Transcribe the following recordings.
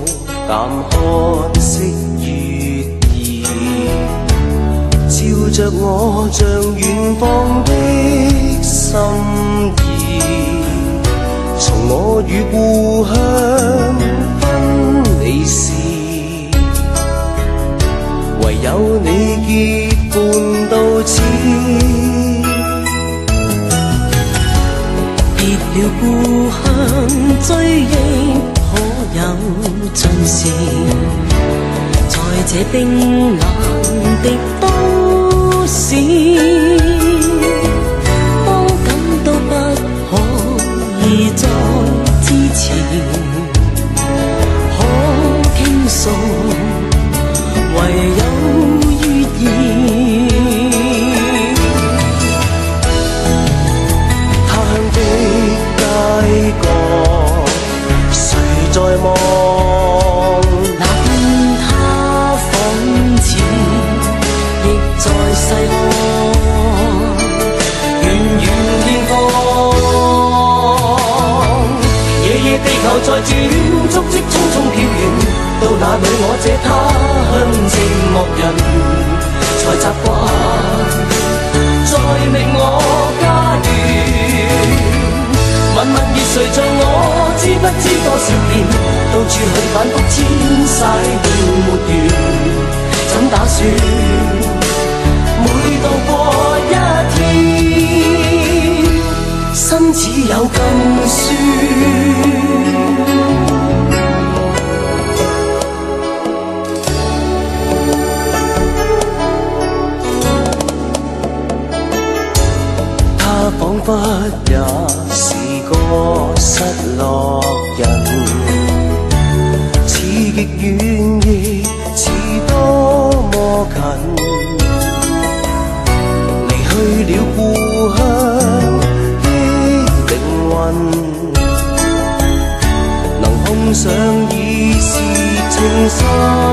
淡看惜月兒，照着我像遠方的心意。從我與故鄉分離時，唯有你結伴到此。別了故鄉追憶可有盡時，在這冰冷的都市，當感到不可以再支持，可傾訴唯有語言。他鄉的街角，誰在望？那天他仿似亦在細看，遠遠天方，夜夜地球在轉，足跡匆匆飄遠，到哪裏我這他鄉寂寞人才習慣，再覓我家園。問問熱誰像我，知不知多少遍，到處去反覆遷徙永沒完，怎打算每度過一天，心只有更酸。他彷彿也是個失落人，似極遠亦似多麼近，離去了故鄉的靈魂，能碰上已是情深，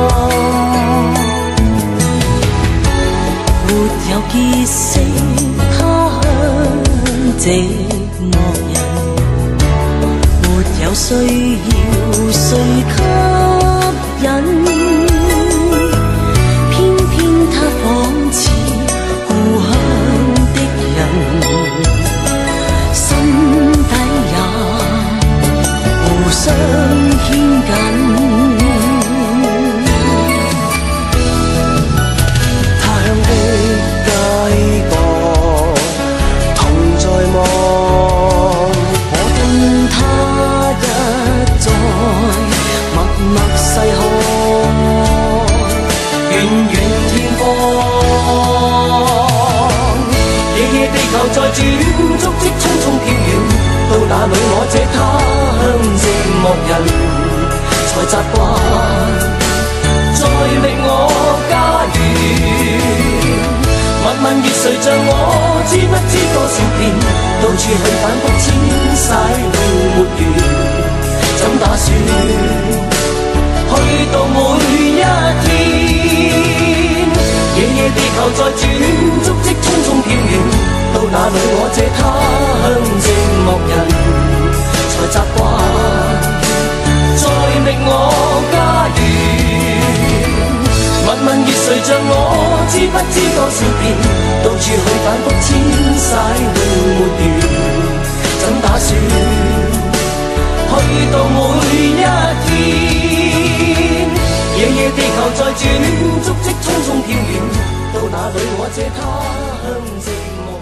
沒有結識他鄉寂寞人，沒有需要誰吸引，偏偏他仿似故鄉的人，心底也互相牽緊。他鄉的街角同在望，我等他一再默默細看，遠遠天方，夜夜地球在轉，足跡匆匆飄遠，到哪裏我這他鄉寂寞人才習慣，再覓我家園。問問熱誰像我，知不知多少遍，到處去反覆遷徙永沒完，怎打算去到每一天？夜夜地球在轉，足跡匆匆飄遠，到哪裏我這他鄉寂寞人才習慣，再覓我家園。問問熱誰像我，知不知多少遍，到處去反覆遷徙永沒完，怎打算去到每一天？夜夜地球在轉，足跡匆匆飄遠，到哪裏我這他鄉寂寞